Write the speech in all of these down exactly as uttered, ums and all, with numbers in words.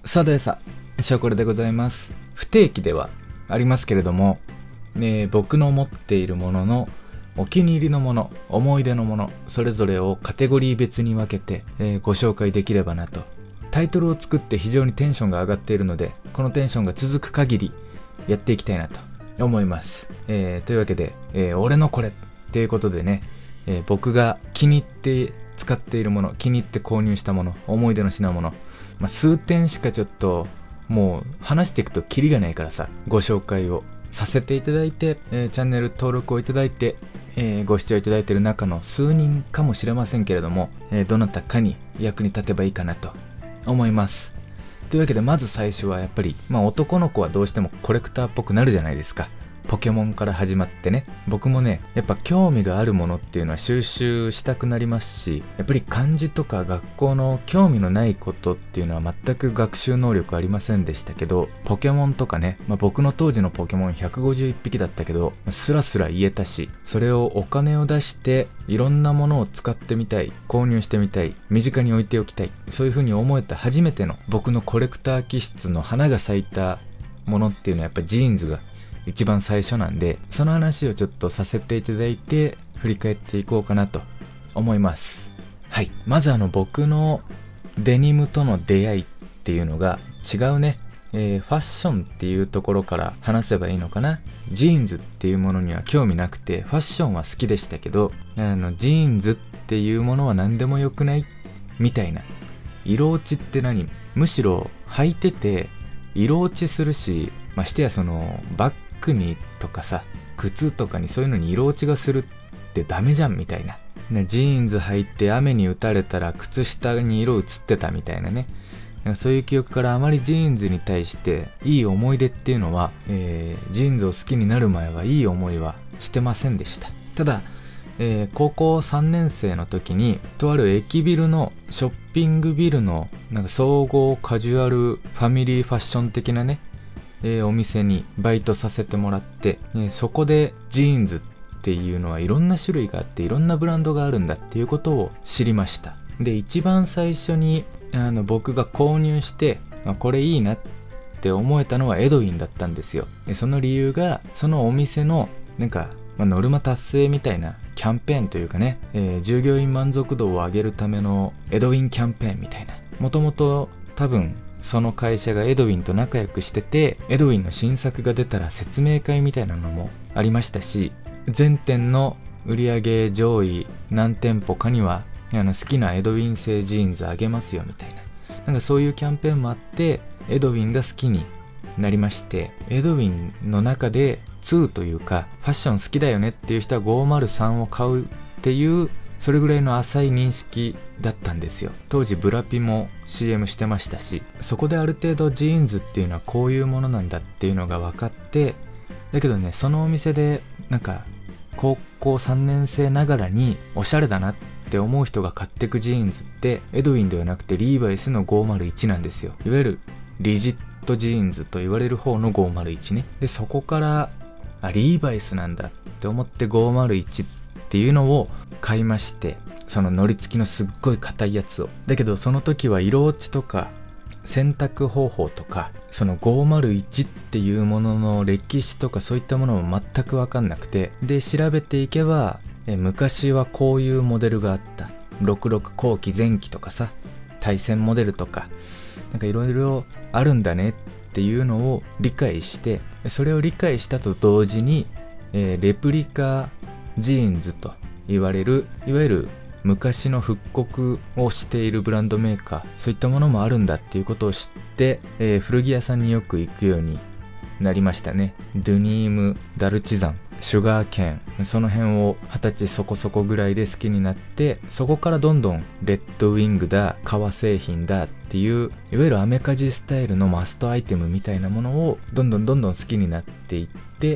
さてさ、ショコレでございます。不定期ではありますけれども、ね、僕の持っているもののお気に入りのもの、思い出のもの、それぞれをカテゴリー別に分けて、えー、ご紹介できればなと。タイトルを作って非常にテンションが上がっているので、このテンションが続く限りやっていきたいなと思います。えー、というわけで、えー、俺のこれっていうことでね、えー、僕が気に入って使っているもの、気に入って購入したもの、思い出の品物、まあ、数点しかちょっともう話していくとキリがないからさ、ご紹介をさせていただいて、えー、チャンネル登録をいただいて、えー、ご視聴いただいている中の数人かもしれませんけれども、えー、どなたかに役に立てばいいかなと思います。というわけで、まず最初はやっぱり、まあ男の子はどうしてもコレクターっぽくなるじゃないですか。ポケモンから始まってね、僕もね、やっぱ興味があるものっていうのは収集したくなりますし、やっぱり漢字とか学校の興味のないことっていうのは全く学習能力ありませんでしたけど、ポケモンとかね、まあ、僕の当時のポケモンひゃくごじゅういっぴきだったけど、スラスラ言えたし、それをお金を出していろんなものを使ってみたい、購入してみたい、身近に置いておきたい、そういう風に思えた初めての僕のコレクター気質の花が咲いたものっていうのはやっぱジーンズが一番最初なんで、その話をちょっとさせていただいて振り返っていこうかなと思います。はい、まずあの僕のデニムとの出会いっていうのが違うね、えー、ファッションっていうところから話せばいいのかな。ジーンズっていうものには興味なくて、ファッションは好きでしたけど、あのジーンズっていうものは何でもよくないみたいな。色落ちって何、むしろ履いてて色落ちするし、ましてやそのバッグバッグにとかさ、靴とかにそういうのに色落ちがするってダメじゃんみたいな、ね、ジーンズ履いて雨に打たれたら靴下に色移ってたみたいなね、なんかそういう記憶からあまりジーンズに対していい思い出っていうのは、えー、ジーンズを好きになる前はいい思いはしてませんでした。ただ、えー、高校さんねん生の時にとある駅ビルのショッピングビルのなんか総合カジュアルファミリーファッション的なね、えー、お店にバイトさせてもらって、えー、そこでジーンズっていうのはいろんな種類があっていろんなブランドがあるんだっていうことを知りました。で、一番最初にあの僕が購入して、まあ、これいいなって思えたのはエドウィンだったんですよ。でその理由が、そのお店のなんか、まあ、ノルマ達成みたいなキャンペーンというかね、えー、従業員満足度を上げるためのエドウィンキャンペーンみたいな、もともと多分その会社がエドウィンと仲良くしてて、エドウィンの新作が出たら説明会みたいなのもありましたし、全店の売上上位何店舗かにはあの好きなエドウィン製ジーンズあげますよみたいな、なんかそういうキャンペーンもあってエドウィンが好きになりまして、エドウィンの中でにというかファッション好きだよねっていう人はごまるさんを買うっていう、それぐらいの浅い認識だったんですよ。当時ブラピも シーエム してましたし、そこである程度ジーンズっていうのはこういうものなんだっていうのが分かって、だけどね、そのお店でなんか高校さんねん生ながらにおしゃれだなって思う人が買ってくジーンズってエドウィンではなくてリーバイスのごまるいちなんですよ。いわゆるリジットジーンズと言われる方のごまるいちね。でそこからあリーバイスなんだって思ってごまるいちっていうのを買いまして、そののり付きのすっごい硬いやつを。だけどその時は色落ちとか洗濯方法とか、そのごまるいちっていうものの歴史とかそういったものも全く分かんなくて、で調べていけばえ昔はこういうモデルがあった、ろくじゅうろく後期前期とかさ、対戦モデルとかなんかいろいろあるんだねっていうのを理解して、それを理解したと同時に、えー、レプリカジーンズと言われる、いわゆる昔の復刻をしているブランドメーカー、そういったものもあるんだっていうことを知って、えー、古着屋さんによく行くようになりましたね。ドゥニーム、ダルチザン、シュガーケーン、その辺をはたちそこそこぐらいで好きになって、そこからどんどんレッドウィングだ、革製品だっていう、いわゆるアメカジスタイルのマストアイテムみたいなものをどんどんどんどん好きになっていって、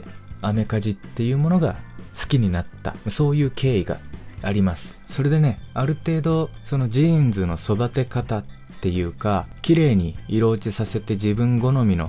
アメカジっていうものが好きになった、そういう経緯があります。それでね、ある程度そのジーンズの育て方っていうか、綺麗に色落ちさせて自分好みの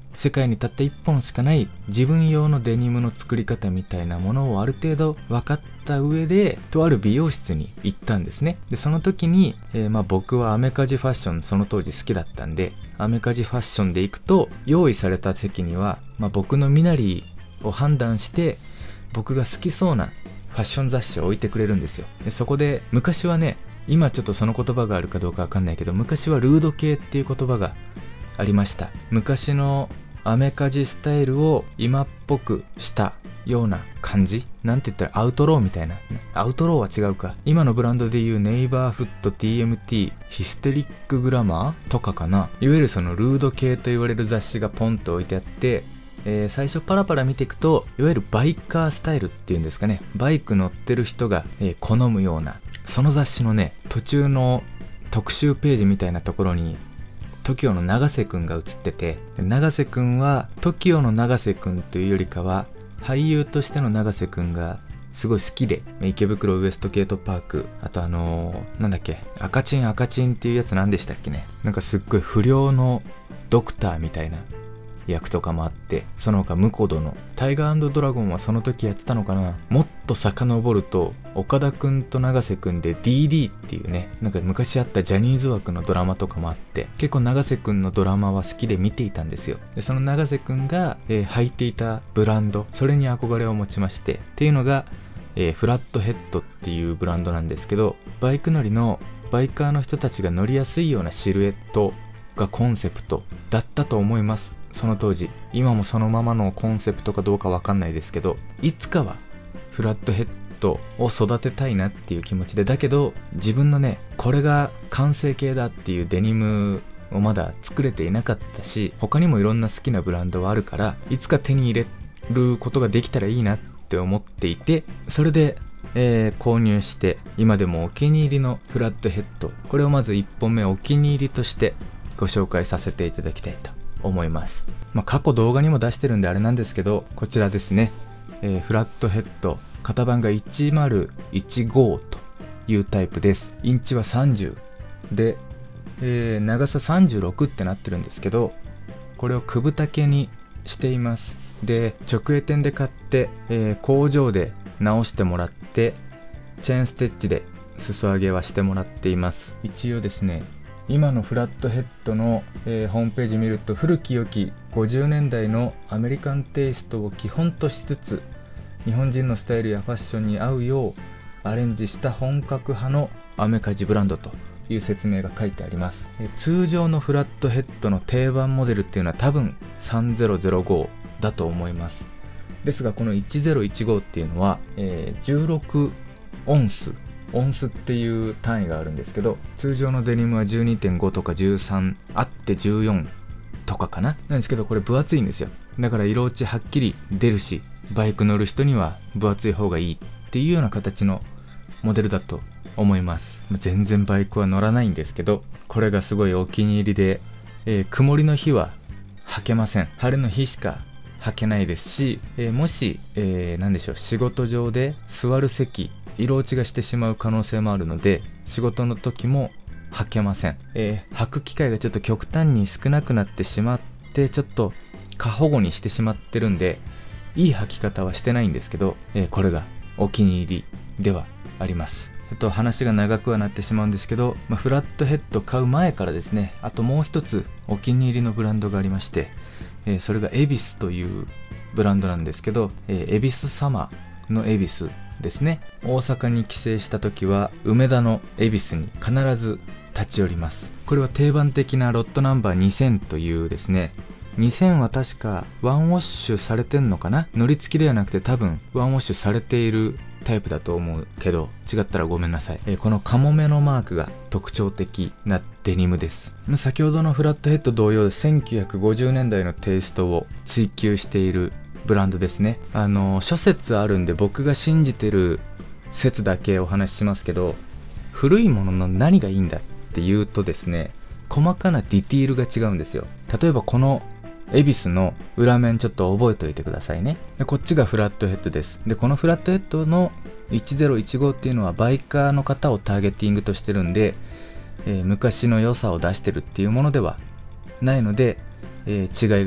世界にたったいっぽんしかない自分用のデニムの作り方みたいなものをある程度分かった上で、とある美容室に行ったんですね。でその時に、えー、まあ僕はアメカジファッションその当時好きだったんで、アメカジファッションで行くと用意された席には、まあ、僕の身なりを判断して僕が好きそうなファッション雑誌を置いてくれるんですよ。でそこで昔はね、今ちょっとその言葉があるかどうかわかんないけど、昔はルード系っていう言葉がありました。昔のアメカジスタイルを今っぽくしたような感じ、なんて言ったらアウトローみたいな、アウトローは違うか、今のブランドでいうネイバーフット ティーエムティー ヒステリックグラマーとかかな、いわゆるそのルード系と言われる雑誌がポンと置いてあって、えー、最初パラパラ見ていくと、いわゆるバイカースタイルっていうんですかね、バイク乗ってる人が、えー、好むような、その雑誌のね、途中の特集ページみたいなところに トキオ の永瀬くんが写ってて、永瀬くんは トキオ の永瀬くんというよりかは俳優としての永瀬くんがすごい好きで、池袋ウエストゲートパーク、あとあのー、なんだっけ、赤チン赤チンっていうやつなんでしたっけね、なんかすっごい不良のドクターみたいな役とかもあって、その他ムコドのタイガー&ドラゴンはその時やってたのかな。もっと遡ると岡田くんと永瀬くんで ディーディー っていうね、なんか昔あったジャニーズ枠のドラマとかもあって、結構永瀬くんのドラマは好きで見ていたんですよ。でその永瀬くんが、えー、履いていたブランド、それに憧れを持ちまして、っていうのが、えー、フラットヘッドっていうブランドなんですけど、バイク乗りのバイカーの人たちが乗りやすいようなシルエットがコンセプトだったと思います、その当時。今もそのままのコンセプトかどうかわかんないですけど、いつかはフラットヘッドを育てたいなっていう気持ちで、だけど自分のね、これが完成形だっていうデニムをまだ作れていなかったし、他にもいろんな好きなブランドはあるから、いつか手に入れることができたらいいなって思っていて、それでえー、購入して、今でもお気に入りのフラットヘッド、これをまずいっぽんめお気に入りとしてご紹介させていただきたいと思います。まあ、過去動画にも出してるんであれなんですけど、こちらですね、えー、フラットヘッド型番がいちまるいちごというタイプです。インチはさんじゅうで、えー、長ささんじゅうろくってなってるんですけど、これを九分丈にしています。で直営店で買って、えー、工場で直してもらって、チェーンステッチで裾上げはしてもらっています。一応ですね、今のフラットヘッドの、えー、ホームページ見ると、古き良きごじゅうねんだいのアメリカンテイストを基本としつつ、日本人のスタイルやファッションに合うようアレンジした本格派のアメカジブランドという説明が書いてあります。えー、通常のフラットヘッドの定番モデルっていうのは多分さんぜろぜろごだと思います。ですがこのいちぜろいちごっていうのは、えー、じゅうろくオンスオンスっていう単位があるんですけど、通常のデニムは じゅうにてんご とかじゅうさんあってじゅうよんとかかななんですけど、これ分厚いんですよ。だから色落ちはっきり出るし、バイク乗る人には分厚い方がいいっていうような形のモデルだと思います。全然バイクは乗らないんですけど、これがすごいお気に入りで、えー、曇りの日は履けません。晴れの日しか履けないですし、えー、もし、えー、何でしょう、仕事上で座る席色落ちがしてしまう可能性もあるので、仕事の時も履けません。えー、履く機会がちょっと極端に少なくなってしまって、ちょっと過保護にしてしまってるんで、いい履き方はしてないんですけど、えー、これがお気に入りではあります。ちょっと話が長くはなってしまうんですけど、まあ、フラットヘッド買う前からですね、あともう一つお気に入りのブランドがありまして、えー、それが恵比寿というブランドなんですけど、えー、恵比寿様の恵比寿ですね。大阪に帰省した時は梅田の恵比寿に必ず立ち寄ります。これは定番的なロットナンバーにせんというですね、にせんは確かワンウォッシュされてんのかな、乗り付きではなくて多分ワンウォッシュされているタイプだと思うけど、違ったらごめんなさい。えー、このカモメのマークが特徴的なデニムです。先ほどのフラットヘッド同様、せんきゅうひゃくごじゅうねんだいのテイストを追求しているブランドですね。あの諸説あるんで、僕が信じてる説だけお話ししますけど、古いものの何がいいんだっていうとですね、細かなディティールが違うんですよ。例えばこの恵比寿の裏面ちょっと覚えておいてくださいね。でこっちがフラットヘッドです。でこのフラットヘッドのいちぜろいちごっていうのはバイカーの方をターゲティングとしてるんで、えー、昔の良さを出してるっていうものではないので、えー、違いが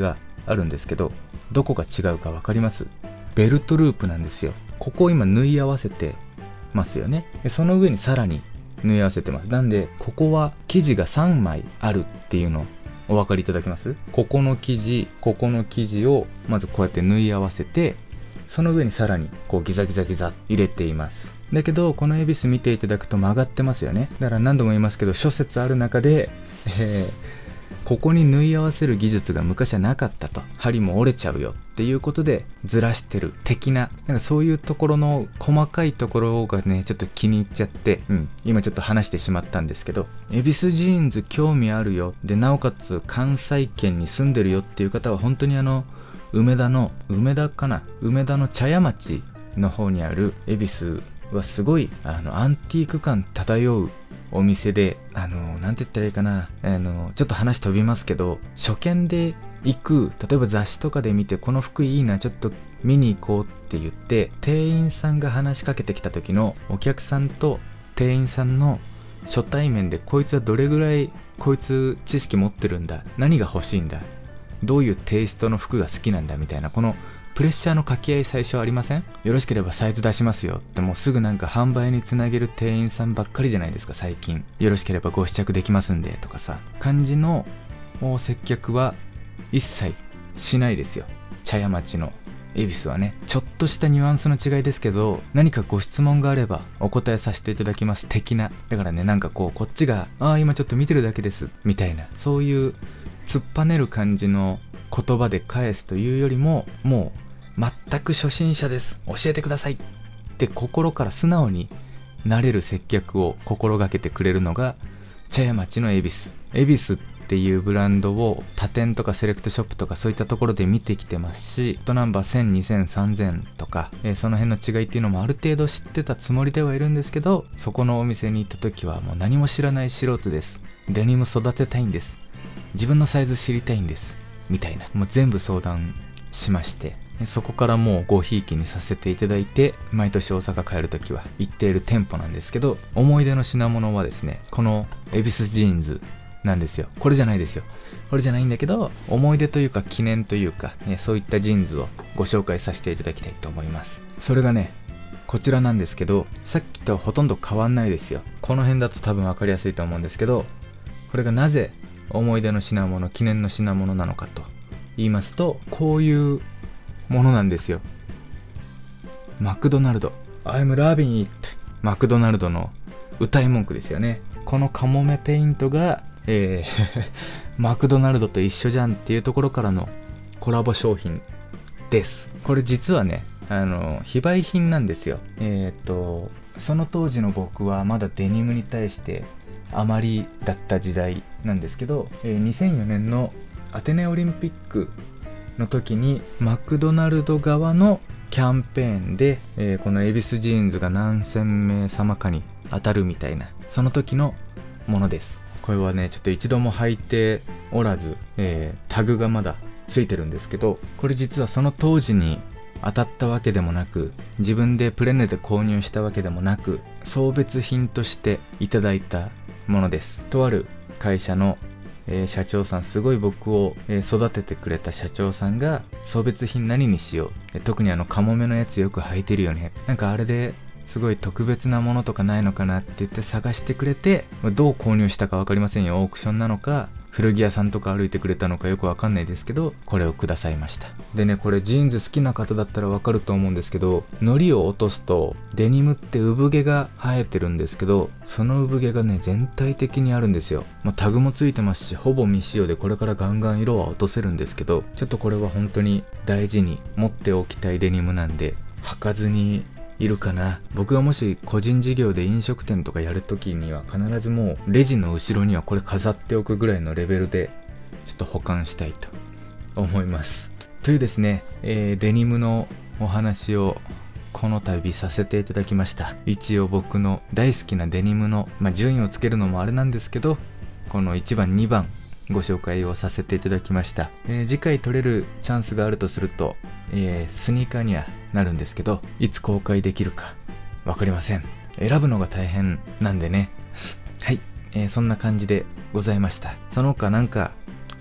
あるんですけど、どこが違うか分かります？ベルトループなんですよ。ここを今縫い合わせてますよね。でその上にさらに縫い合わせてます。なんでここは生地がさんまいあるっていうのお分かりいただけます？ここの生地、ここの生地をまずこうやって縫い合わせて、その上にさらにこうギザギザギザ入れています。だけどこの恵比寿見ていただくと曲がってますよね。だから何度も言いますけど、諸説ある中で、えーここに縫い合わせる技術が昔はなかったと、針も折れちゃうよっていうことでずらしてる的な、なんかそういうところの細かいところがねちょっと気に入っちゃって、うん、今ちょっと話してしまったんですけど、恵比寿ジーンズ興味あるよで、なおかつ関西圏に住んでるよっていう方は本当にあの梅田の梅田かな梅田の茶屋町の方にある恵比寿はすごいあのアンティーク感漂うお店で、あのなんて言ったらいいかな、あのちょっと話飛びますけど、初見で行く、例えば雑誌とかで見てこの服いいなちょっと見に行こうって言って店員さんが話しかけてきた時のお客さんと店員さんの初対面で、こいつはどれぐらいこいつ知識持ってるんだ、何が欲しいんだ、どういうテイストの服が好きなんだみたいな、このプレッシャーの掛け合い最初ありません？よろしければサイズ出しますよってもうすぐなんか販売につなげる店員さんばっかりじゃないですか最近。よろしければご試着できますんでとかさ、感じの接客は一切しないですよ茶屋町の恵比寿はね。ちょっとしたニュアンスの違いですけど、何かご質問があればお答えさせていただきます的な。だからね、なんかこうこっちがああ今ちょっと見てるだけですみたいな、そういう突っぱねる感じの言葉で返すというよりも、もう全く初心者です教えてくださいって心から素直になれる接客を心がけてくれるのが茶屋町の恵比寿。恵比寿っていうブランドを他店とかセレクトショップとかそういったところで見てきてますし、ホットナンバーせん、にせん、さんぜんとか、えー、その辺の違いっていうのもある程度知ってたつもりではいるんですけど、そこのお店に行った時はもう何も知らない素人です、デニム育てたいんです、自分のサイズ知りたいんですみたいな、もう全部相談しまして、そこからもうごひいきにさせていただいて、毎年大阪帰るときは行っている店舗なんですけど、思い出の品物はですね、この恵比寿ジーンズなんですよ。これじゃないですよ。これじゃないんだけど、思い出というか記念というか、ね、そういったジーンズをご紹介させていただきたいと思います。それがね、こちらなんですけど、さっきとほとんど変わんないですよ。この辺だと多分分かりやすいと思うんですけど、これがなぜ思い出の品物、記念の品物なのかと言いますと、こういうものなんですよ。マクドナルド I'm loving it、 マクドナルドの歌い文句ですよね。このカモメペイントが、えー、マクドナルドと一緒じゃんっていうところからのコラボ商品です。これ実はね、あの非売品なんですよ。えっとその当時の僕はまだデニムに対してあまりだった時代なんですけど、えー、にせんよねんのアテネオリンピックの時にマクドナルド側のキャンペーンで、えー、この恵比寿ジーンズが何千名様かに当たるみたいな、その時のものです。これはねちょっと一度も履いておらず、えー、タグがまだついてるんですけど、これ実はその当時に当たったわけでもなく、自分でプレネで購入したわけでもなく、送別品としていただいたものです。とある会社のえー、社長さん、すごい僕を、えー、育ててくれた社長さんが、送別品何にしよう、えー、特にあのカモメのやつよく履いてるよね、なんかあれですごい特別なものとかないのかなって言って探してくれて、どう購入したか分かりませんよ。オークションなのか古着屋さんとか歩いてくれたのかよくわかんないですけど、これをくださいました。でね、これジーンズ好きな方だったらわかると思うんですけど、糊を落とすとデニムって産毛が生えてるんですけど、その産毛がね全体的にあるんですよ。まあ、タグもついてますし、ほぼ未使用でこれからガンガン色は落とせるんですけど、ちょっとこれは本当に大事に持っておきたいデニムなんで、履かずにいるかな。僕がもし個人事業で飲食店とかやるときには必ずもうレジの後ろにはこれ飾っておくぐらいのレベルでちょっと保管したいと思います。というですね、えー、デニムのお話をこの度させていただきました。一応僕の大好きなデニムの、まあ、順位をつけるのもあれなんですけど、このいちばんにばんご紹介をさせていただきました。えー、次回撮れるチャンスがあるとすると、えー、スニーカーにはなるんですけど、いつ公開できるか分かりません。選ぶのが大変なんでねはい、えー、そんな感じでございました。その他なんか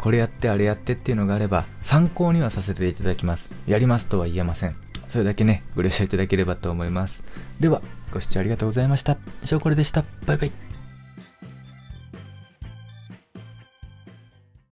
これやってあれやってっていうのがあれば参考にはさせていただきます。やりますとは言えません。それだけね、ご了承いただければと思います。では、ご視聴ありがとうございました。以上これでした。バイバイ。